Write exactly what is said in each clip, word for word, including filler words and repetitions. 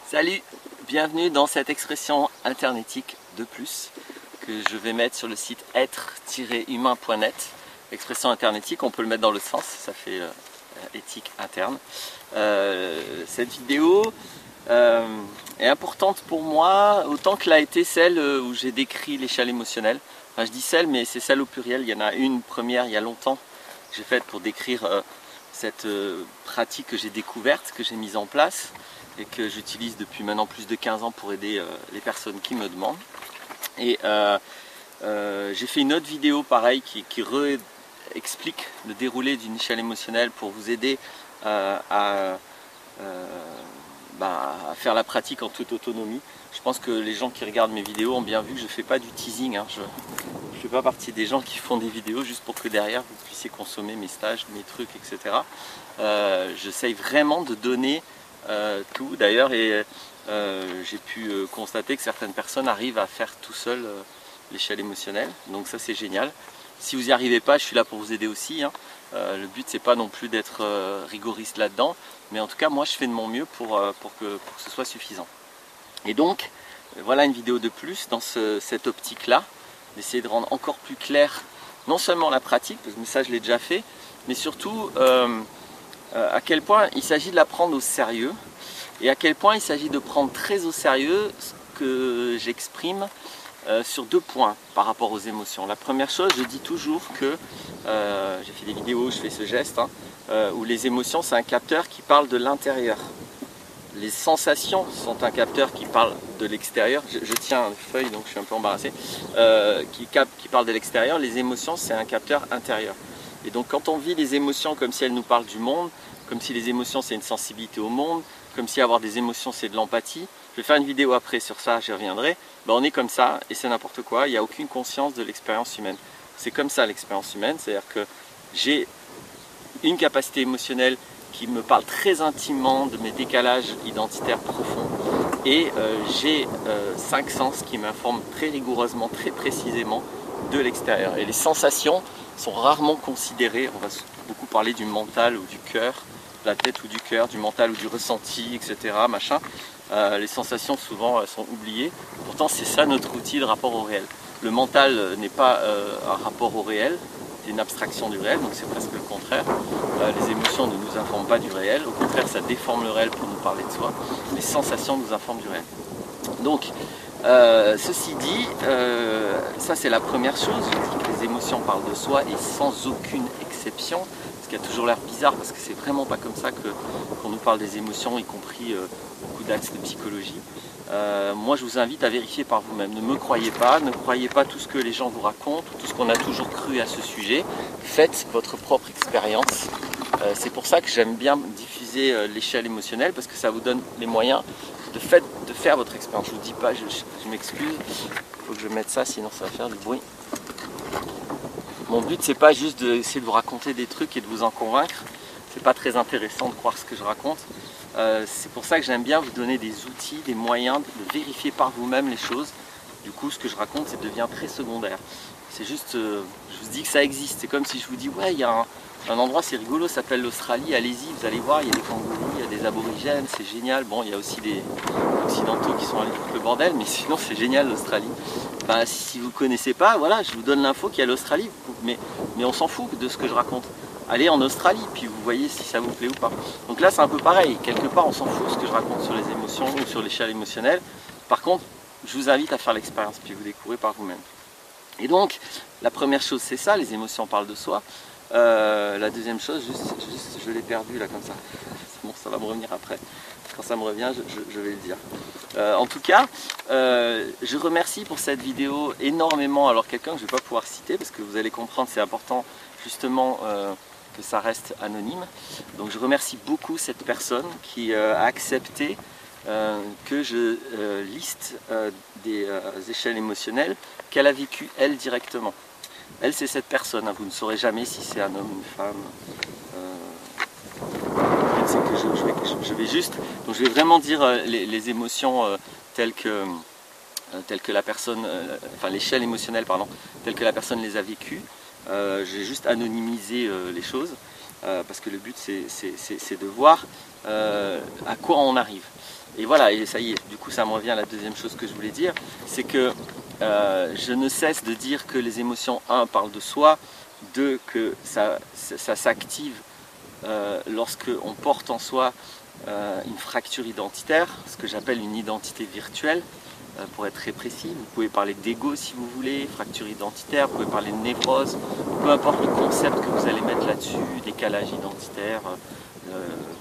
Salut, bienvenue dans cette expression internétique de plus que je vais mettre sur le site être tiret humain point net. Expression internétique, on peut le mettre dans le sens, ça fait euh, éthique interne. Euh, cette vidéo euh, est importante pour moi autant que l'a été celle où j'ai décrit l'échelle émotionnelle. Enfin, je dis celle, mais c'est celle au pluriel. Il y en a une première il y a longtemps que j'ai faite pour décrire euh, cette euh, pratique que j'ai découverte, que j'ai mise en place et que j'utilise depuis maintenant plus de quinze ans pour aider euh, les personnes qui me demandent. Et euh, euh, j'ai fait une autre vidéo pareil qui, qui explique le déroulé d'une échelle émotionnelle pour vous aider euh, à, euh, bah, à faire la pratique en toute autonomie. Je pense que les gens qui regardent mes vidéos ont bien vu que je ne fais pas du teasing, hein. Je ne fais pas partie des gens qui font des vidéos juste pour que derrière vous puissiez consommer mes stages, mes trucs, et cetera. Euh, J'essaye vraiment de donner euh, tout d'ailleurs, et euh, j'ai pu euh, constater que certaines personnes arrivent à faire tout seul euh, l'échelle émotionnelle, donc ça c'est génial. Si vous n'y arrivez pas, je suis là pour vous aider aussi, hein. Euh, le but c'est pas non plus d'être euh, rigoriste là-dedans, mais en tout cas moi je fais de mon mieux pour, euh, pour, que, pour que ce soit suffisant. Et donc voilà une vidéo de plus dans ce, cette optique là, d'essayer de rendre encore plus clair non seulement la pratique, parce que ça je l'ai déjà fait, mais surtout euh, euh, à quel point il s'agit de la prendre au sérieux et à quel point il s'agit de prendre très au sérieux ce que j'exprime Euh, sur deux points par rapport aux émotions. La première chose, je dis toujours que, euh, j'ai fait des vidéos où je fais ce geste, hein, euh, où les émotions c'est un capteur qui parle de l'intérieur. Les sensations sont un capteur qui parle de l'extérieur. Je, je tiens une feuille donc je suis un peu embarrassé, euh, qui, cap, qui parle de l'extérieur. Les émotions c'est un capteur intérieur. Et donc quand on vit les émotions comme si elles nous parlent du monde, comme si les émotions c'est une sensibilité au monde, comme si avoir des émotions c'est de l'empathie, je vais faire une vidéo après sur ça, j'y reviendrai, ben on est comme ça et c'est n'importe quoi, il n'y a aucune conscience de l'expérience humaine. C'est comme ça l'expérience humaine, c'est-à-dire que j'ai une capacité émotionnelle qui me parle très intimement de mes décalages identitaires profonds et euh, j'ai euh, cinq sens qui m'informent très rigoureusement, très précisément de l'extérieur. Et les sensations sont rarement considérées, on va beaucoup parler du mental ou du cœur, de la tête ou du cœur, du mental ou du ressenti, et cetera. Machin. Euh, les sensations souvent euh, sont oubliées, pourtant c'est ça notre outil de rapport au réel. Le mental euh, n'est pas euh, un rapport au réel, c'est une abstraction du réel, donc c'est presque le contraire. Euh, les émotions ne nous informent pas du réel, au contraire ça déforme le réel pour nous parler de soi. Les sensations nous informent du réel. Donc, euh, ceci dit, euh, ça c'est la première chose, je dis que les émotions parlent de soi et sans aucune exception, ce qui a toujours l'air bizarre parce que c'est vraiment pas comme ça qu'on nous parle des émotions, y compris euh, beaucoup d'axes de psychologie. Euh, moi je vous invite à vérifier par vous-même, ne me croyez pas, ne croyez pas tout ce que les gens vous racontent, tout ce qu'on a toujours cru à ce sujet, faites votre propre expérience. Euh, c'est pour ça que j'aime bien diffuser euh, l'échelle émotionnelle, parce que ça vous donne les moyens de, fait, de faire votre expérience. Je ne vous dis pas, je, je, je m'excuse, il faut que je mette ça, sinon ça va faire du bruit. Mon but c'est pas juste d'essayer de vous raconter des trucs et de vous en convaincre, c'est pas très intéressant de croire ce que je raconte. Euh, c'est pour ça que j'aime bien vous donner des outils, des moyens de vérifier par vous-même les choses. Du coup ce que je raconte ça devient très secondaire. C'est juste, euh, je vous dis que ça existe, c'est comme si je vous dis ouais il y a un, un endroit c'est rigolo, ça s'appelle l'Australie, allez-y, vous allez voir, il y a des kangourous, il y a des aborigènes, c'est génial. Bon il y a aussi des occidentaux qui sont allés foutre le bordel, mais sinon c'est génial l'Australie. Bah, si vous ne connaissez pas, voilà, je vous donne l'info qu'il y a l'Australie, mais, mais on s'en fout de ce que je raconte. Allez en Australie, puis vous voyez si ça vous plaît ou pas. Donc là c'est un peu pareil, quelque part on s'en fout de ce que je raconte sur les émotions ou sur l'échelle émotionnelle. Par contre, je vous invite à faire l'expérience, puis vous découvrez par vous-même. Et donc, la première chose c'est ça, les émotions parlent de soi. Euh, la deuxième chose, juste, juste je l'ai perdu là comme ça. Bon, ça va me revenir après. Quand ça me revient, je, je, je vais le dire. Euh, en tout cas, euh, je remercie pour cette vidéo énormément. Alors quelqu'un que je ne vais pas pouvoir citer, parce que vous allez comprendre, c'est important justement euh, que ça reste anonyme. Donc je remercie beaucoup cette personne qui euh, a accepté euh, que je euh, liste euh, des euh, échelles émotionnelles qu'elle a vécues elle directement. Elle c'est cette personne, hein. Vous ne saurez jamais si c'est un homme, une femme. Euh, c'est que je, je, vais, je vais juste, donc je vais vraiment dire euh, les, les émotions euh, telles que euh, telles que la personne, euh, enfin l'échelle émotionnelle pardon, telle que la personne les a vécues. Euh, j'ai juste anonymisé euh, les choses euh, parce que le but c'est de voir euh, à quoi on arrive. Et voilà, et ça y est, du coup ça me revient à la deuxième chose que je voulais dire, c'est que euh, je ne cesse de dire que les émotions, un, parlent de soi, deux, que ça, ça, ça s'active euh, lorsque on porte en soi euh, une fracture identitaire, ce que j'appelle une identité virtuelle, euh, pour être très précis. Vous pouvez parler d'ego si vous voulez, fracture identitaire, vous pouvez parler de névrose, peu importe le concept que vous allez mettre là-dessus, décalage identitaire, euh,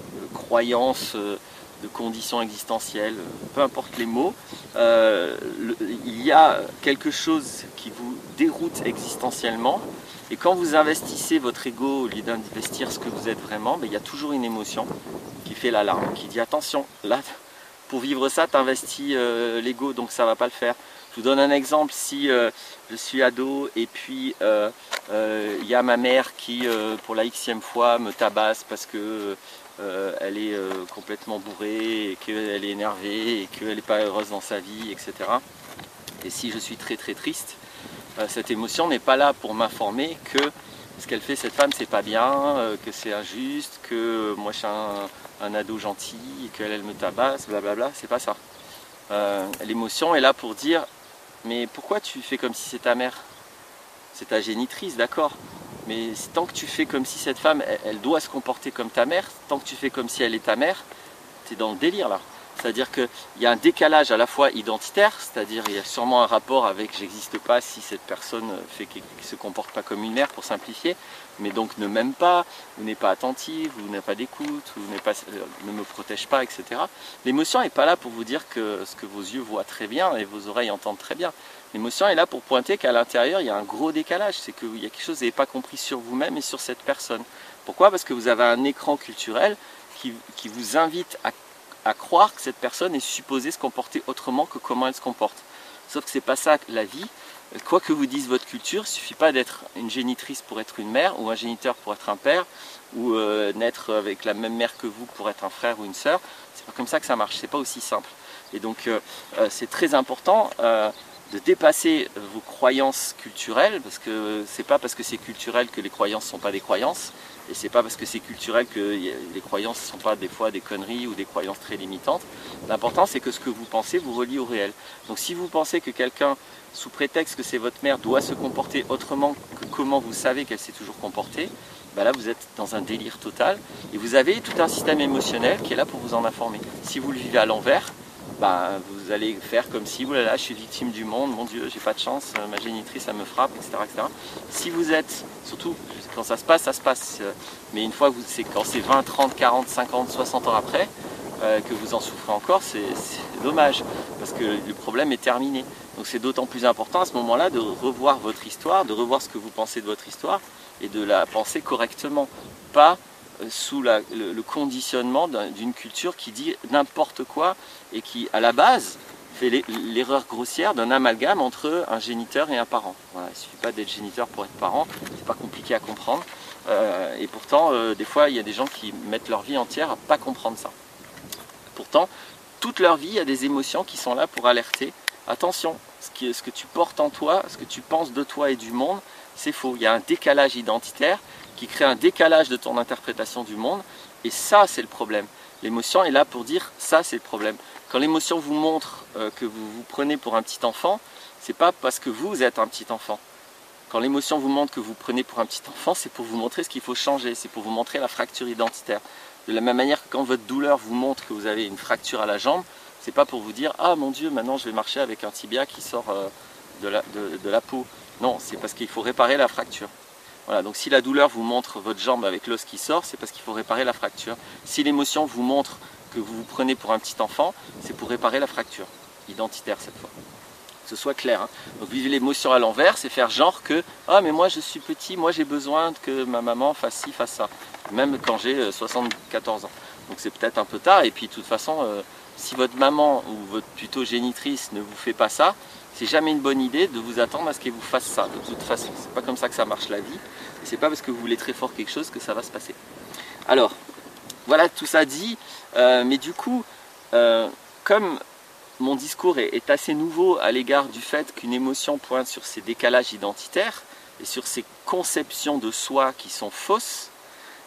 croyance, euh, de conditions existentielles, peu importe les mots, euh, le, il y a quelque chose qui vous déroute existentiellement, et quand vous investissez votre ego au lieu d'investir ce que vous êtes vraiment, ben, il y a toujours une émotion qui fait l'alarme, qui dit attention, là pour vivre ça tu investis euh, l'ego, donc ça ne va pas le faire. Je vous donne un exemple, si euh, je suis ado et puis il euh, euh, y a ma mère qui euh, pour la xème fois me tabasse parce que Euh, elle est euh, complètement bourrée, et qu'elle est énervée, et qu'elle n'est pas heureuse dans sa vie, et cetera. Et si je suis très très triste, euh, cette émotion n'est pas là pour m'informer que ce qu'elle fait cette femme c'est pas bien, euh, que c'est injuste, que euh, moi je suis un, un ado gentil, et qu'elle elle me tabasse, blablabla, c'est pas ça. Euh, L'émotion est là pour dire, mais pourquoi tu fais comme si c'est ta mère? C'est ta génitrice, d'accord. Mais tant que tu fais comme si cette femme, elle, elle doit se comporter comme ta mère, tant que tu fais comme si elle est ta mère, tu es dans le délire là. C'est-à-dire qu'il y a un décalage à la fois identitaire, c'est-à-dire il y a sûrement un rapport avec j'existe pas si cette personne fait qu'elle ne se comporte pas comme une mère, pour simplifier, mais donc ne m'aime pas, ou n'est pas attentive, ou n'a pas d'écoute, ou pas, euh, ne me protège pas, et cetera. L'émotion n'est pas là pour vous dire que ce que vos yeux voient très bien et vos oreilles entendent très bien. L'émotion est là pour pointer qu'à l'intérieur il y a un gros décalage, c'est qu'il y a quelque chose que vous n'avez pas compris sur vous-même et sur cette personne. Pourquoi? Parce que vous avez un écran culturel qui, qui vous invite à à croire que cette personne est supposée se comporter autrement que comment elle se comporte. Sauf que c'est pas ça la vie. Quoi que vous dise votre culture, il ne suffit pas d'être une génitrice pour être une mère, ou un géniteur pour être un père, ou euh, naître avec la même mère que vous pour être un frère ou une sœur. C'est pas comme ça que ça marche, c'est pas aussi simple. Et donc euh, euh, c'est très important euh, de dépasser vos croyances culturelles, parce que c'est pas parce que c'est culturel que les croyances ne sont pas des croyances. Et c'est pas parce que c'est culturel que les croyances ne sont pas des fois des conneries ou des croyances très limitantes. L'important c'est que ce que vous pensez vous relie au réel. Donc si vous pensez que quelqu'un, sous prétexte que c'est votre mère, doit se comporter autrement que comment vous savez qu'elle s'est toujours comportée, ben là vous êtes dans un délire total. Et vous avez tout un système émotionnel qui est là pour vous en informer. Si vous le vivez à l'envers, ben, vous allez faire comme si, oulala, je suis victime du monde, mon Dieu, j'ai pas de chance, ma génitrice, elle me frappe, et cetera, et cetera. Si vous êtes, surtout quand ça se passe, ça se passe, mais une fois que c'est quand c'est vingt, trente, quarante, cinquante, soixante ans après, euh, que vous en souffrez encore, c'est dommage, parce que le problème est terminé. Donc c'est d'autant plus important à ce moment-là de revoir votre histoire, de revoir ce que vous pensez de votre histoire, et de la penser correctement, pas sous la, le, le conditionnement d'une culture qui dit n'importe quoi et qui, à la base, fait l'erreur grossière d'un amalgame entre un géniteur et un parent. Voilà, il ne suffit pas d'être géniteur pour être parent, c'est pas compliqué à comprendre. Euh, et pourtant, euh, des fois, il y a des gens qui mettent leur vie entière à ne pas comprendre ça. Pourtant, toute leur vie, il y a des émotions qui sont là pour alerter. Attention, ce, qui, ce que tu portes en toi, ce que tu penses de toi et du monde, c'est faux. Il y a un décalage identitaire qui crée un décalage de ton interprétation du monde, et ça c'est le problème. L'émotion est là pour dire ça c'est le problème. Quand l'émotion vous montre euh, que vous vous prenez pour un petit enfant, c'est pas parce que vous êtes un petit enfant. Quand l'émotion vous montre que vous prenez pour un petit enfant, c'est pour vous montrer ce qu'il faut changer, c'est pour vous montrer la fracture identitaire. De la même manière que quand votre douleur vous montre que vous avez une fracture à la jambe, c'est pas pour vous dire ah mon Dieu maintenant je vais marcher avec un tibia qui sort euh, de, la, de, de la peau. Non, c'est parce qu'il faut réparer la fracture. Voilà, donc si la douleur vous montre votre jambe avec l'os qui sort, c'est parce qu'il faut réparer la fracture. Si l'émotion vous montre que vous vous prenez pour un petit enfant, c'est pour réparer la fracture identitaire cette fois. Que ce soit clair. Hein. Donc vivre l'émotion à l'envers, c'est faire genre que « Ah mais moi je suis petit, moi j'ai besoin que ma maman fasse ci, fasse ça. » Même quand j'ai soixante-quatorze ans. Donc c'est peut-être un peu tard, et puis de toute façon, euh, si votre maman ou votre plutôt génitrice ne vous fait pas ça, c'est jamais une bonne idée de vous attendre à ce qu'elle vous fasse ça, de toute façon. C'est pas comme ça que ça marche la vie, et c'est pas parce que vous voulez très fort quelque chose que ça va se passer. Alors, voilà tout ça dit, euh, mais du coup, euh, comme mon discours est, est assez nouveau à l'égard du fait qu'une émotion pointe sur ces décalages identitaires et sur ces conceptions de soi qui sont fausses,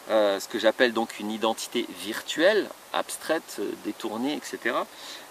euh, ce que j'appelle donc une identité virtuelle, abstraite, détournée, et cetera.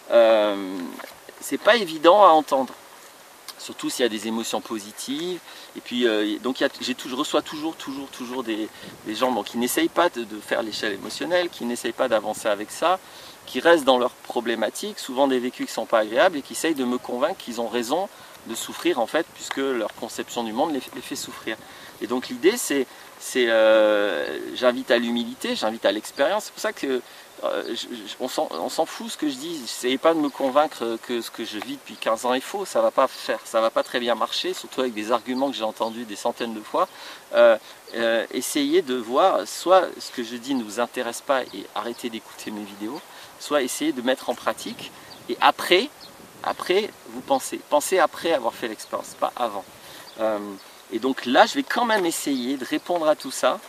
Euh, c'est pas évident à entendre. Surtout s'il y a des émotions positives. Et puis, euh, donc, il y a, j'ai tout, je reçois toujours, toujours, toujours des, des gens bon, qui n'essayent pas de, de faire l'échelle émotionnelle, qui n'essayent pas d'avancer avec ça, qui restent dans leurs problématiques, souvent des vécus qui ne sont pas agréables, et qui essayent de me convaincre qu'ils ont raison de souffrir, en fait, puisque leur conception du monde les, les fait souffrir. Et donc, l'idée, c'est, c'est euh, j'invite à l'humilité, j'invite à l'expérience. C'est pour ça que Euh, je, je, on s'en fout ce que je dis, n'essayez pas de me convaincre que ce que je vis depuis quinze ans est faux, ça ne va pas faire, ça va pas très bien marcher, surtout avec des arguments que j'ai entendus des centaines de fois. Euh, euh, essayez de voir, soit ce que je dis ne vous intéresse pas et arrêtez d'écouter mes vidéos, soit essayez de mettre en pratique et après, après vous pensez, pensez après avoir fait l'expérience, pas avant. Euh, et donc là, je vais quand même essayer de répondre à tout ça.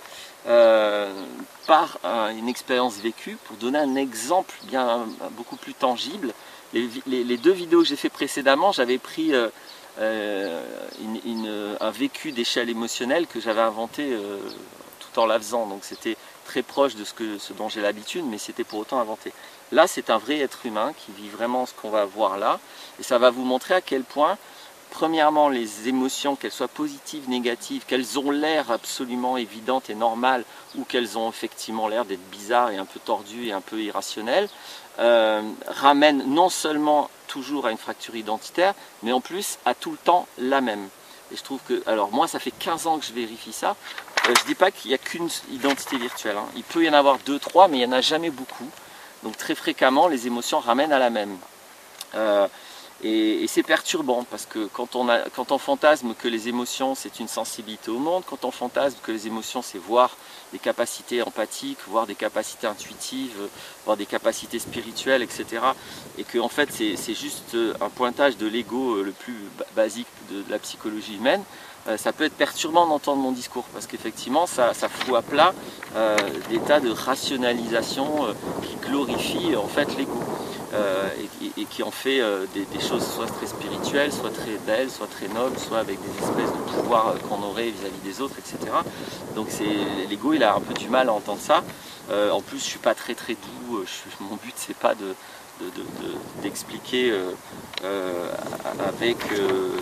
Euh, par un, une expérience vécue pour donner un exemple bien beaucoup plus tangible. Les, les, les deux vidéos que j'ai fait précédemment, j'avais pris euh, euh, une, une, un vécu d'échelle émotionnelle que j'avais inventé euh, tout en la faisant, donc c'était très proche de ce, que, ce dont j'ai l'habitude, mais c'était pour autant inventé. Là, c'est un vrai être humain qui vit vraiment ce qu'on va voir là, et ça va vous montrer à quel point premièrement, les émotions, qu'elles soient positives, négatives, qu'elles ont l'air absolument évidentes et normales, ou qu'elles ont effectivement l'air d'être bizarres et un peu tordues et un peu irrationnelles, euh, ramènent non seulement toujours à une fracture identitaire, mais en plus à tout le temps la même. Et je trouve que, alors moi ça fait quinze ans que je vérifie ça, euh, je ne dis pas qu'il n'y a qu'une identité virtuelle, hein. Il peut y en avoir deux, trois, mais il n'y en a jamais beaucoup. Donc très fréquemment, les émotions ramènent à la même. Euh, Et, et c'est perturbant parce que quand on, a, quand on fantasme que les émotions c'est une sensibilité au monde, quand on fantasme que les émotions c'est voir des capacités empathiques, voir des capacités intuitives, voir des capacités spirituelles, et cetera. Et que en fait c'est juste un pointage de l'ego le plus basique de, de la psychologie humaine, euh, ça peut être perturbant d'entendre mon discours parce qu'effectivement ça, ça fout à plat euh, des tas de rationalisation euh, qui glorifient en fait l'ego. Euh, et, et qui en fait euh, des, des choses soit très spirituelles, soit très belles, soit très nobles, soit avec des espèces de pouvoirs euh, qu'on aurait vis-à-vis des autres, et cetera. Donc l'ego il a un peu du mal à entendre ça. Euh, en plus je suis pas très très doux, je, mon but c'est pas de, de, de, de, d'expliquer euh, euh, avec euh,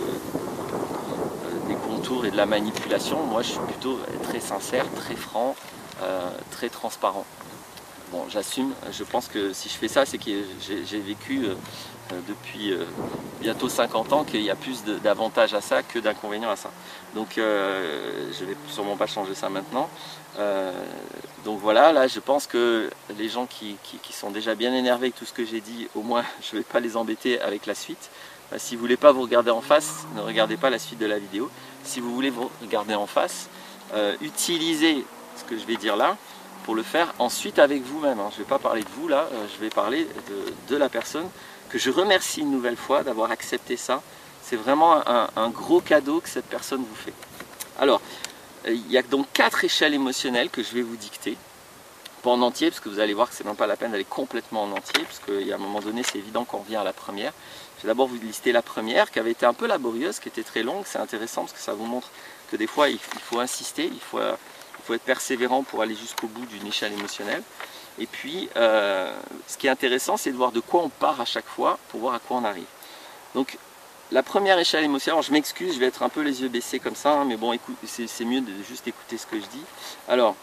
des contours et de la manipulation. Moi je suis plutôt très sincère, très franc, euh, très transparent. Bon, j'assume, je pense que si je fais ça, c'est que j'ai vécu euh, depuis euh, bientôt cinquante ans qu'il y a plus d'avantages à ça que d'inconvénients à ça. Donc euh, je ne vais sûrement pas changer ça maintenant. Euh, donc voilà, là je pense que les gens qui, qui, qui sont déjà bien énervés avec tout ce que j'ai dit, au moins je ne vais pas les embêter avec la suite. Euh, si vous ne voulez pas vous regarder en face, ne regardez pas la suite de la vidéo. Si vous voulez vous regarder en face, euh, utilisez ce que je vais dire là, pour le faire ensuite avec vous-même. Je ne vais pas parler de vous là, je vais parler de, de la personne que je remercie une nouvelle fois d'avoir accepté ça. C'est vraiment un, un gros cadeau que cette personne vous fait. Alors, il y a donc quatre échelles émotionnelles que je vais vous dicter, pas en entier, parce que vous allez voir que c'est même pas la peine d'aller complètement en entier, parce qu'il y a un moment donné, c'est évident qu'on revient à la première. Je vais d'abord vous lister la première, qui avait été un peu laborieuse, qui était très longue. C'est intéressant parce que ça vous montre que des fois, il faut insister, il faut... Il faut être persévérant pour aller jusqu'au bout d'une échelle émotionnelle. Et puis, euh, ce qui est intéressant, c'est de voir de quoi on part à chaque fois pour voir à quoi on arrive. Donc, la première échelle émotionnelle, alors je m'excuse, je vais être un peu les yeux baissés comme ça, hein, mais bon, c'est mieux de juste écouter ce que je dis. Alors,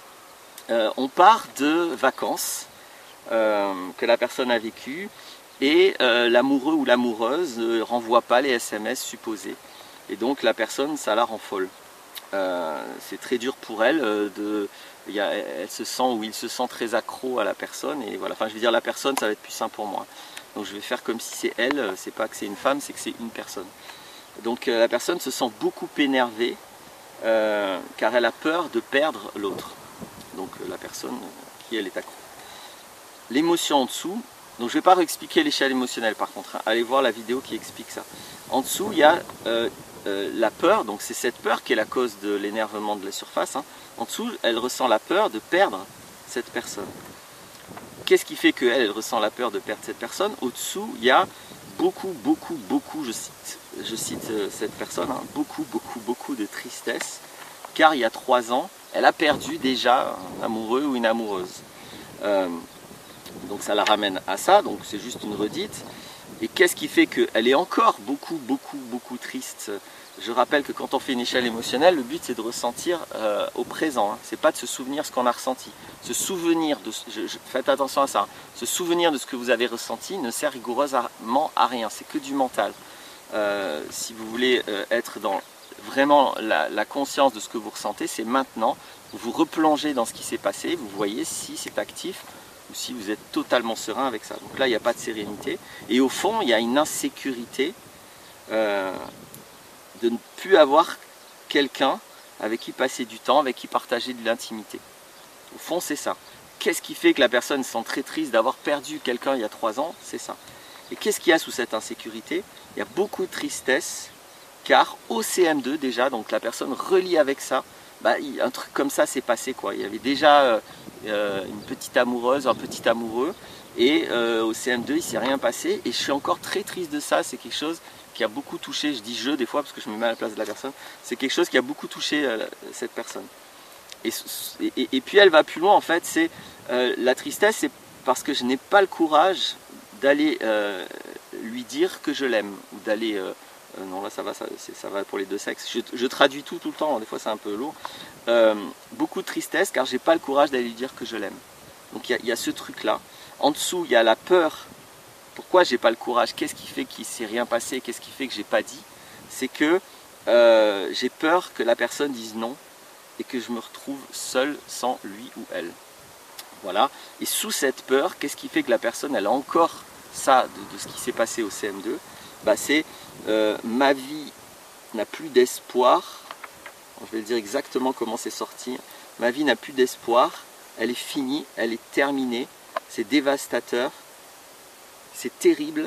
euh, on part de vacances euh, que la personne a vécues et euh, l'amoureux ou l'amoureuse ne renvoie pas les S M S supposés. Et donc, la personne, ça la rend folle. Euh, c'est très dur pour elle, euh, de, y a, elle se sent ou il se sent très accro à la personne, et voilà, enfin je veux dire la personne ça va être plus simple pour moi. Donc je vais faire comme si c'est elle, c'est pas que c'est une femme, c'est que c'est une personne. Donc euh, la personne se sent beaucoup énervée euh, car elle a peur de perdre l'autre. Donc euh, la personne qui elle est accro. L'émotion en dessous, donc je ne vais pas réexpliquer l'échelle émotionnelle par contre, hein. Allez voir la vidéo qui explique ça. En dessous il y a euh, Euh, la peur, donc c'est cette peur qui est la cause de l'énervement de la surface. Hein. En dessous, elle ressent la peur de perdre cette personne. Qu'est-ce qui fait qu'elle, elle ressent la peur de perdre cette personne? Au-dessous, il y a beaucoup, beaucoup, beaucoup, je cite, je cite euh, cette personne, hein, beaucoup, beaucoup, beaucoup de tristesse, car il y a trois ans, elle a perdu déjà un amoureux ou une amoureuse. Euh, donc ça la ramène à ça, donc c'est juste une redite. Et qu'est-ce qui fait qu'elle est encore beaucoup, beaucoup, beaucoup triste? Je rappelle que quand on fait une échelle émotionnelle, le but c'est de ressentir euh, au présent, hein. C'est pas de se souvenir ce qu'on a ressenti. Se souvenir, de, je, je, faites attention à ça, hein. Se souvenir de ce que vous avez ressenti ne sert rigoureusement à rien, c'est que du mental. Euh, si vous voulez euh, être dans vraiment la, la conscience de ce que vous ressentez, c'est maintenant, vous vous replongez dans ce qui s'est passé, vous voyez si c'est actif ou si vous êtes totalement serein avec ça. Donc là, il n'y a pas de sérénité. Et au fond, il y a une insécurité euh, de ne plus avoir quelqu'un avec qui passer du temps, avec qui partager de l'intimité. Au fond, c'est ça. Qu'est-ce qui fait que la personne se sent très triste d'avoir perdu quelqu'un il y a trois ans? C'est ça. Et qu'est-ce qu'il y a sous cette insécurité? Il y a beaucoup de tristesse, car au C M deux déjà, donc la personne relie avec ça, bah, un truc comme ça s'est passé, quoi. Il y avait déjà euh, euh, une petite amoureuse, un petit amoureux, et euh, au C M deux il ne s'est rien passé, et je suis encore très triste de ça. C'est quelque chose qui a beaucoup touché, je dis je des fois parce que je me mets à la place de la personne, c'est quelque chose qui a beaucoup touché euh, cette personne. Et, et, et puis elle va plus loin, en fait, c'est euh, la tristesse, c'est parce que je n'ai pas le courage d'aller euh, lui dire que je l'aime, ou d'aller, euh, euh, non là ça va, ça, ça va pour les deux sexes, je, je traduis tout tout le temps, des fois c'est un peu lourd, euh, beaucoup de tristesse car j'ai pas le courage d'aller lui dire que je l'aime. Donc il y, y a ce truc là, en dessous il y a la peur. Pourquoi j'ai pas le courage? Qu'est-ce qui fait qu'il ne s'est rien passé? Qu'est-ce qui fait que j'ai pas dit? C'est que euh, j'ai peur que la personne dise non et que je me retrouve seul sans lui ou elle. Voilà. Et sous cette peur, qu'est-ce qui fait que la personne elle a encore ça de, de ce qui s'est passé au C M deux? Bah, c'est euh, ma vie n'a plus d'espoir. Je vais le dire exactement comment c'est sorti. Ma vie n'a plus d'espoir. Elle est finie. Elle est terminée. C'est dévastateur. C'est terrible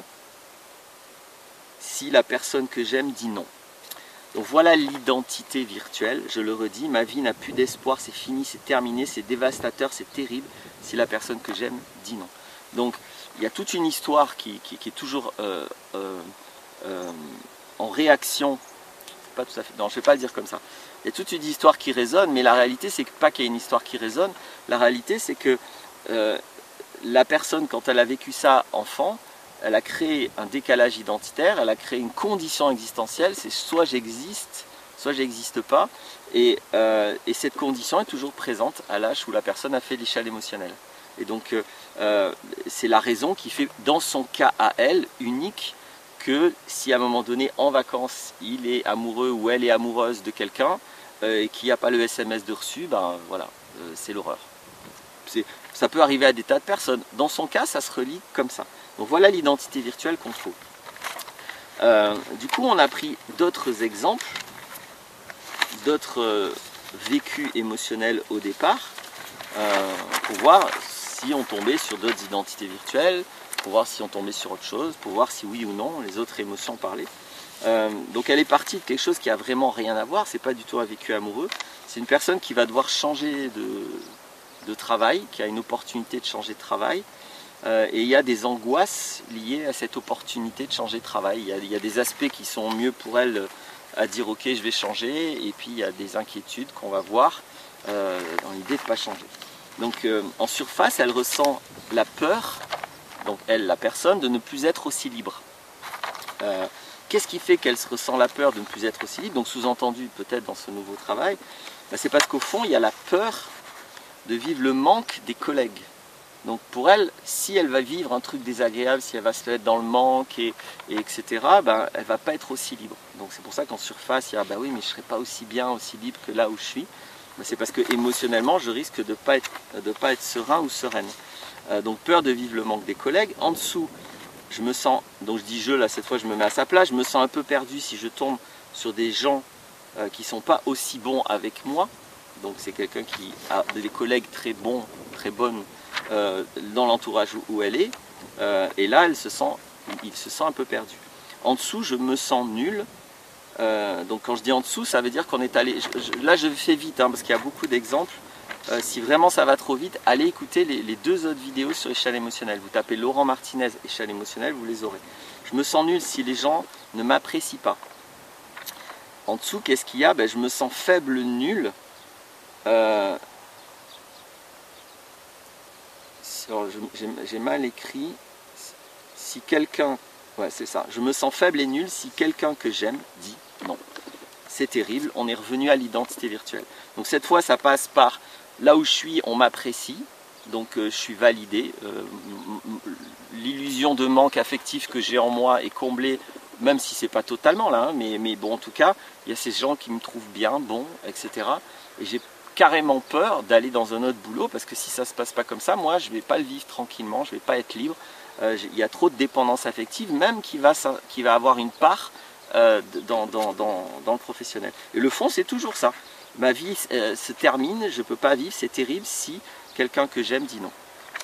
si la personne que j'aime dit non. Donc voilà l'identité virtuelle, je le redis, ma vie n'a plus d'espoir, c'est fini, c'est terminé, c'est dévastateur, c'est terrible si la personne que j'aime dit non. Donc il y a toute une histoire qui, qui, qui est toujours euh, euh, euh, en réaction, pas tout à fait, non je ne vais pas le dire comme ça, il y a toute une histoire qui résonne, mais la réalité c'est pas qu'il y a une histoire qui résonne, la réalité c'est que euh, la personne, quand elle a vécu ça enfant, elle a créé un décalage identitaire, elle a créé une condition existentielle, c'est soit j'existe, soit j'existe pas, et, euh, et cette condition est toujours présente à l'âge où la personne a fait l'échelle émotionnelle. Et donc euh, c'est la raison qui fait, dans son cas à elle, unique, que si à un moment donné, en vacances, il est amoureux ou elle est amoureuse de quelqu'un, euh, et qu'il n'y a pas le S M S de reçu, ben voilà, euh, c'est l'horreur. Ça peut arriver à des tas de personnes. Dans son cas, ça se relie comme ça. Donc voilà l'identité virtuelle qu'on trouve. Euh, du coup, on a pris d'autres exemples, d'autres euh, vécus émotionnels au départ, euh, pour voir si on tombait sur d'autres identités virtuelles, pour voir si on tombait sur autre chose, pour voir si oui ou non les autres émotions parlaient. Euh, donc elle est partie de quelque chose qui a vraiment rien à voir, c'est pas du tout un vécu amoureux, c'est une personne qui va devoir changer de... de travail, qui a une opportunité de changer de travail, euh, et il y a des angoisses liées à cette opportunité de changer de travail. Il y a, il y a des aspects qui sont mieux pour elle à dire ok je vais changer, et puis il y a des inquiétudes qu'on va voir euh, dans l'idée de ne pas changer. Donc euh, en surface elle ressent la peur, donc elle la personne, de ne plus être aussi libre. Euh, Qu'est-ce qui fait qu'elle se ressent la peur de ne plus être aussi libre? Donc sous-entendu peut-être dans ce nouveau travail, ben, c'est parce qu'au fond il y a la peur de vivre le manque des collègues. Donc pour elle, si elle va vivre un truc désagréable, si elle va se mettre dans le manque, et, et etc., ben, elle ne va pas être aussi libre. Donc c'est pour ça qu'en surface, il y a, bah oui, mais je ne serai pas aussi bien, aussi libre que là où je suis. Ben, c'est parce que émotionnellement, je risque de ne pas, pas être serein ou sereine. Euh, donc peur de vivre le manque des collègues. En dessous, je me sens, donc je dis je, là cette fois je me mets à sa place, je me sens un peu perdu si je tombe sur des gens euh, qui ne sont pas aussi bons avec moi. Donc c'est quelqu'un qui a des collègues très bons, très bonnes euh, dans l'entourage où, où elle est. Euh, et là, elle se sent, il se sent un peu perdu. En dessous, je me sens nul. Euh, donc quand je dis en dessous, ça veut dire qu'on est allé... Je, je, là, je fais vite, hein, parce qu'il y a beaucoup d'exemples. Euh, si vraiment ça va trop vite, allez écouter les, les deux autres vidéos sur échelle émotionnelle. Vous tapez Laurent Martinez, échelle émotionnelle, vous les aurez. Je me sens nul si les gens ne m'apprécient pas. En dessous, qu'est-ce qu'il y a? Ben, je me sens faible, nul. Euh, j'ai mal écrit. Si quelqu'un, ouais c'est ça, je me sens faible et nul si quelqu'un que j'aime dit non. C'est terrible, on est revenu à l'identité virtuelle. Donc cette fois ça passe par là où je suis, on m'apprécie, donc euh, je suis validé, euh, l'illusion de manque affectif que j'ai en moi est comblée, même si c'est pas totalement là, hein, mais, mais bon en tout cas, il y a ces gens qui me trouvent bien, bon, et cetera. Et j'ai carrément peur d'aller dans un autre boulot, parce que si ça se passe pas comme ça, moi je vais pas le vivre tranquillement, je vais pas être libre. Euh, il y a trop de dépendance affective, même qui va, qui va avoir une part euh, dans, dans, dans, dans le professionnel. Et le fond, c'est toujours ça. Ma vie euh, se termine, je ne peux pas vivre, c'est terrible si quelqu'un que j'aime dit non.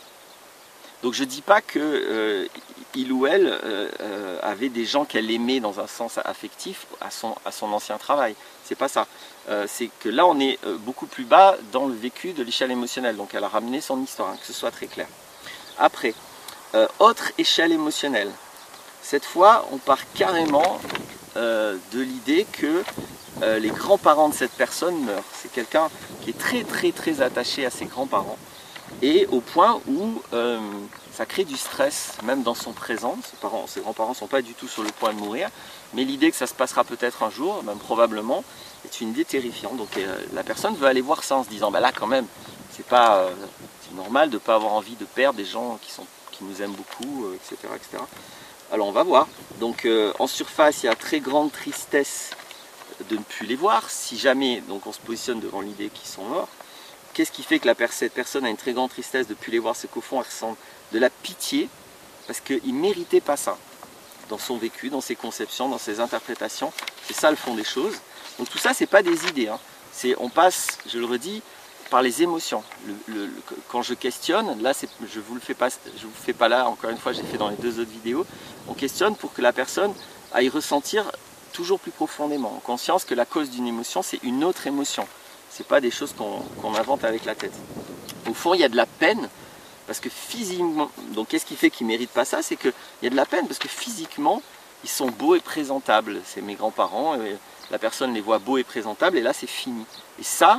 Donc je ne dis pas que euh, il ou elle euh, euh, avait des gens qu'elle aimait dans un sens affectif à son, à son ancien travail. C'est pas ça. Euh, c'est que là, on est beaucoup plus bas dans le vécu de l'échelle émotionnelle. Donc elle a ramené son histoire, hein, que ce soit très clair. Après, Euh, autre échelle émotionnelle. Cette fois, on part carrément euh, de l'idée que euh, les grands-parents de cette personne meurent. C'est quelqu'un qui est très très très attaché à ses grands-parents et au point où euh, ça crée du stress, même dans son présent. Ses parents, ses grands-parents ne sont pas du tout sur le point de mourir, mais l'idée que ça se passera peut-être un jour, même probablement, est une idée terrifiante. Donc euh, la personne veut aller voir ça en se disant, bah là quand même, c'est pas euh, c'est normal de ne pas avoir envie de perdre des gens qui sont qui nous aiment beaucoup, euh, et cetera, et cetera. Alors on va voir. Donc euh, en surface, il y a très grande tristesse de ne plus les voir. Si jamais donc on se positionne devant l'idée qu'ils sont morts, qu'est-ce qui fait que la, cette personne a une très grande tristesse de ne plus les voir? C'est qu'au fond, elle ressent de la pitié parce qu'il ne méritait pas ça dans son vécu, dans ses conceptions, dans ses interprétations. C'est ça le fond des choses. Donc tout ça, c'est pas des idées. Hein. C'est, on passe, je le redis, par les émotions. Le, le, le, quand je questionne, là je vous le fais pas, je vous fais pas là, encore une fois j'ai fait dans les deux autres vidéos, on questionne pour que la personne aille ressentir toujours plus profondément, en conscience que la cause d'une émotion c'est une autre émotion. C'est pas des choses qu'on qu'on invente avec la tête. Au fond il y a de la peine, parce que physiquement, donc qu'est-ce qui fait qu'ils ne méritent pas ça? C'est qu'il y a de la peine, parce que physiquement ils sont beaux et présentables. C'est mes grands-parents, la personne les voit beaux et présentables et là c'est fini. Et ça,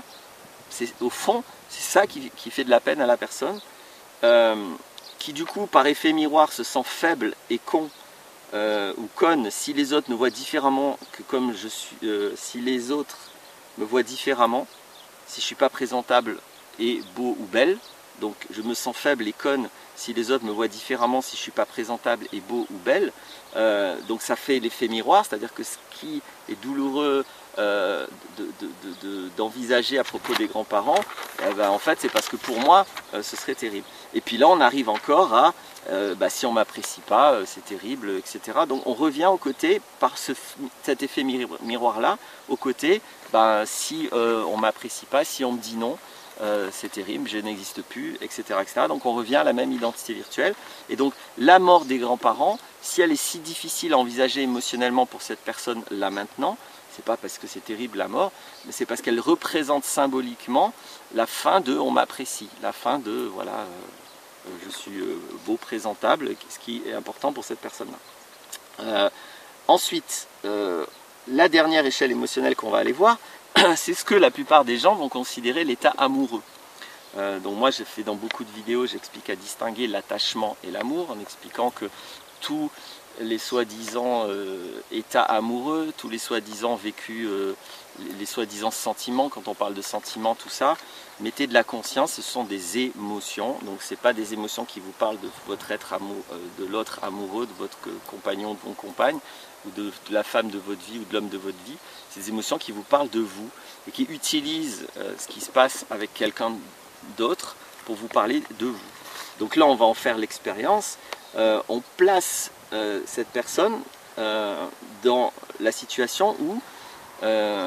au fond, c'est ça qui, qui fait de la peine à la personne, euh, qui du coup, par effet miroir, se sent faible et con euh, ou conne si les autres me voient différemment que comme je suis, euh, si les autres me voient différemment, si je ne suis pas présentable et beau ou belle, donc je me sens faible et conne si les autres me voient différemment, si je ne suis pas présentable et beau ou belle, euh, donc ça fait l'effet miroir, c'est-à-dire que ce qui est douloureux euh, d'envisager de, de, de, à propos des grands-parents, eh ben, en fait c'est parce que pour moi euh, ce serait terrible. Et puis là on arrive encore à, euh, bah, si on ne m'apprécie pas, euh, c'est terrible, et cetera. Donc on revient au côté, par ce, cet effet miroir-là, au côté, bah, si euh, on ne m'apprécie pas, si on me dit non, Euh, c'est terrible, je n'existe plus, et cetera, et cetera. Donc on revient à la même identité virtuelle. Et donc la mort des grands-parents, si elle est si difficile à envisager émotionnellement pour cette personne là maintenant, c'est pas parce que c'est terrible la mort, mais c'est parce qu'elle représente symboliquement la fin de on m'apprécie, la fin de voilà, euh, je suis euh, beau, présentable, ce qui est important pour cette personne-là. Euh, ensuite, euh, la dernière échelle émotionnelle qu'on va aller voir, c'est ce que la plupart des gens vont considérer l'état amoureux. Euh, donc moi j'ai fait dans beaucoup de vidéos, j'explique à distinguer l'attachement et l'amour, en expliquant que tous les soi-disant euh, états amoureux, tous les soi-disant vécus, euh, les soi-disant sentiments, quand on parle de sentiments, tout ça, mettez de la conscience, ce sont des émotions, donc ce n'est pas des émotions qui vous parlent de votre être amoureux, de l'autre amoureux, de votre compagnon, de votre compagne, ou de, de la femme de votre vie ou de l'homme de votre vie. C'est des émotions qui vous parlent de vous et qui utilisent euh, ce qui se passe avec quelqu'un d'autre pour vous parler de vous. Donc là on va en faire l'expérience, euh, on place euh, cette personne euh, dans la situation où euh,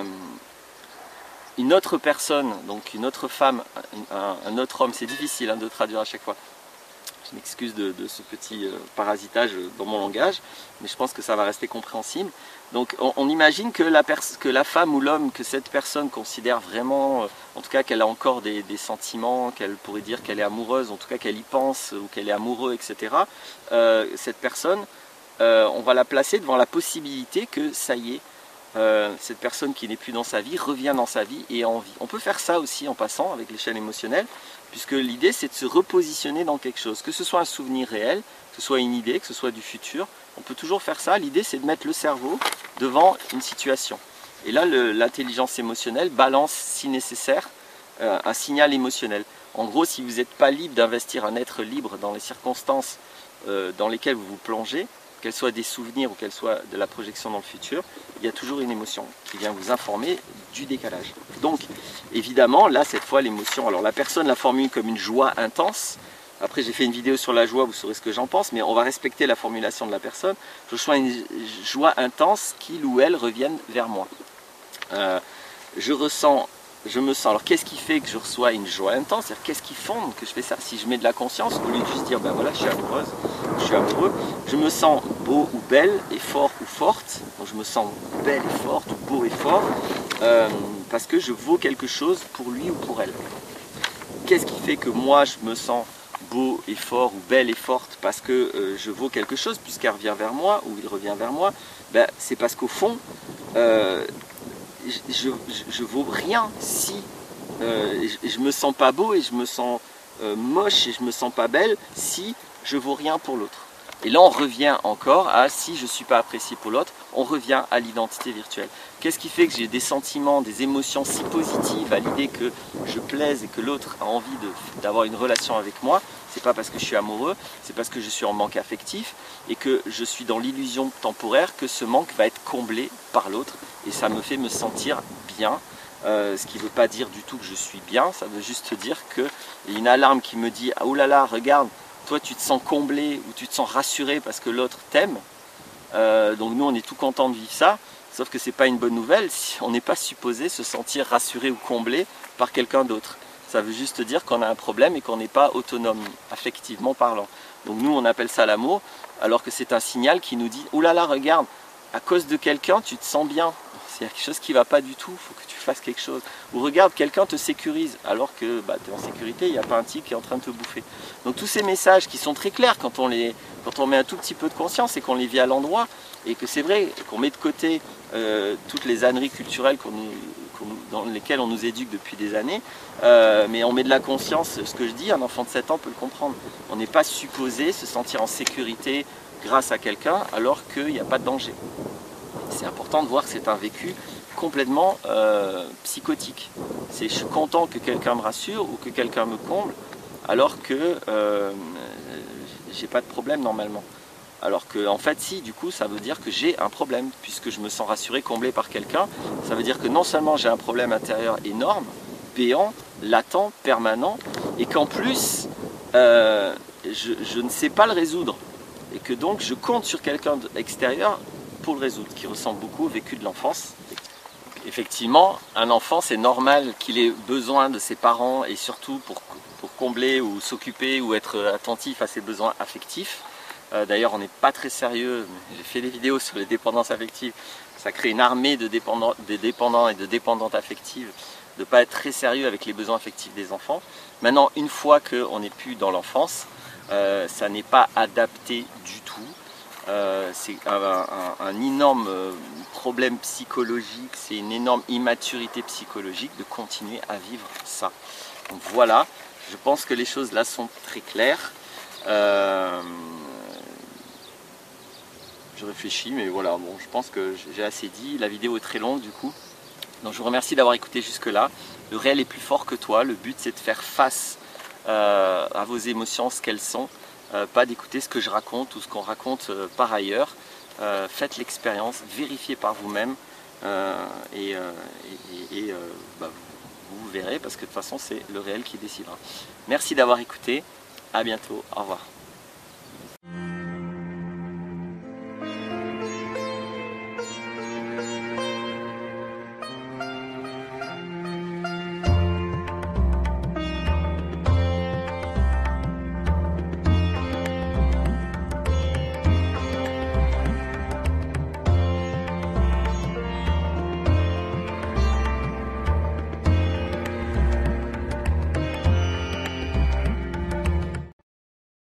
une autre personne, donc une autre femme, un, un autre homme, c'est difficile hein, de traduire à chaque fois. Je m'excuse de, de ce petit euh, parasitage dans mon langage, mais je pense que ça va rester compréhensible. Donc on, on imagine que la, que la femme ou l'homme, que cette personne considère vraiment, euh, en tout cas qu'elle a encore des, des sentiments, qu'elle pourrait dire qu'elle est amoureuse, en tout cas qu'elle y pense, ou qu'elle est amoureux, et cetera. Euh, cette personne, euh, on va la placer devant la possibilité que ça y est, euh, cette personne qui n'est plus dans sa vie revient dans sa vie et a envie. On peut faire ça aussi en passant avec l'échelle émotionnelle, puisque l'idée c'est de se repositionner dans quelque chose, que ce soit un souvenir réel, que ce soit une idée, que ce soit du futur, on peut toujours faire ça. L'idée c'est de mettre le cerveau devant une situation. Et là l'intelligence émotionnelle balance si nécessaire euh, un signal émotionnel. En gros, si vous n'êtes pas libre d'investir un être libre dans les circonstances euh, dans lesquelles vous vous plongez, qu'elles soient des souvenirs ou qu'elles soient de la projection dans le futur, il y a toujours une émotion qui vient vous informer du décalage. Donc, évidemment, là, cette fois, l'émotion, alors la personne la formule comme une joie intense. Après, j'ai fait une vidéo sur la joie, vous saurez ce que j'en pense, mais on va respecter la formulation de la personne. Je reçois une joie intense qu'il ou elle revienne vers moi. Euh, je ressens... Je me sens, alors qu'est-ce qui fait que je reçois une joie intense? C'est-à-dire qu'est-ce qui fonde que je fais ça? Si je mets de la conscience, au lieu de juste dire ben voilà, je suis amoureuse, je suis amoureux, je me sens beau ou belle, et fort ou forte. Donc je me sens belle et forte, ou beau et fort, euh, parce que je vaux quelque chose pour lui ou pour elle. Qu'est-ce qui fait que moi je me sens beau et fort ou belle et forte parce que euh, je vaux quelque chose puisqu'elle revient vers moi ou il revient vers moi? Ben, c'est parce qu'au fond, euh, Je, je, je vaux rien si euh, je, je me sens pas beau et je me sens euh, moche et je me sens pas belle si je vaux rien pour l'autre. Et là on revient encore à si je suis pas apprécié pour l'autre, on revient à l'identité virtuelle. Qu'est-ce qui fait que j'ai des sentiments, des émotions si positives à l'idée que je plaise et que l'autre a envie d'avoir une relation avec moi? C'est pas parce que je suis amoureux, c'est parce que je suis en manque affectif et que je suis dans l'illusion temporaire que ce manque va être comblé par l'autre et ça me fait me sentir bien. Euh, ce qui ne veut pas dire du tout que je suis bien, ça veut juste dire qu'il y a une alarme qui me dit « Oh là là, regarde, toi tu te sens comblé ou tu te sens rassuré parce que l'autre t'aime. Euh, » Donc nous on est tout content de vivre ça, sauf que ce n'est pas une bonne nouvelle si on n'est pas supposé se sentir rassuré ou comblé par quelqu'un d'autre. Ça veut juste dire qu'on a un problème et qu'on n'est pas autonome, affectivement parlant. Donc nous on appelle ça l'amour, alors que c'est un signal qui nous dit « Oh là là, regarde, à cause de quelqu'un tu te sens bien. » C'est quelque chose qui ne va pas du tout, il faut que tu fasses quelque chose. Ou regarde, quelqu'un te sécurise, alors que bah, tu es en sécurité, il n'y a pas un tigre qui est en train de te bouffer. Donc tous ces messages qui sont très clairs quand on, les, quand on met un tout petit peu de conscience et qu'on les vit à l'endroit, et que c'est vrai qu'on met de côté euh, toutes les âneries culturelles qu'on nous, qu'on nous, dans lesquelles on nous éduque depuis des années, euh, mais on met de la conscience, ce que je dis, un enfant de sept ans peut le comprendre. On n'est pas supposé se sentir en sécurité grâce à quelqu'un alors qu'il n'y a pas de danger. C'est important de voir que c'est un vécu complètement euh, psychotique. C'est je suis content que quelqu'un me rassure ou que quelqu'un me comble alors que euh, j'ai pas de problème normalement. Alors que en fait si, du coup ça veut dire que j'ai un problème puisque je me sens rassuré, comblé par quelqu'un. Ça veut dire que non seulement j'ai un problème intérieur énorme, béant, latent, permanent, et qu'en plus euh, je, je ne sais pas le résoudre et que donc je compte sur quelqu'un extérieur pour le résoudre, qui ressemble beaucoup au vécu de l'enfance. Effectivement, un enfant, c'est normal qu'il ait besoin de ses parents et surtout pour, pour combler ou s'occuper ou être attentif à ses besoins affectifs. Euh, D'ailleurs, on n'est pas très sérieux, j'ai fait des vidéos sur les dépendances affectives, ça crée une armée de dépendants, de dépendants et de dépendantes affectives, de ne pas être très sérieux avec les besoins affectifs des enfants. Maintenant, une fois qu'on n'est plus dans l'enfance, euh, ça n'est pas adapté du tout. Euh, c'est un, un, un énorme problème psychologique, c'est une énorme immaturité psychologique de continuer à vivre ça. Donc voilà, je pense que les choses là sont très claires. Euh, je réfléchis, mais voilà, bon, je pense que j'ai assez dit. La vidéo est très longue du coup. Donc je vous remercie d'avoir écouté jusque là. Le réel est plus fort que toi, le but c'est de faire face euh, à vos émotions, ce qu'elles sont. Euh, pas d'écouter ce que je raconte ou ce qu'on raconte euh, par ailleurs. Euh, faites l'expérience, vérifiez par vous-même euh, et, euh, et, et euh, bah, vous, vous verrez parce que de toute façon c'est le réel qui décidera. Merci d'avoir écouté, à bientôt, au revoir.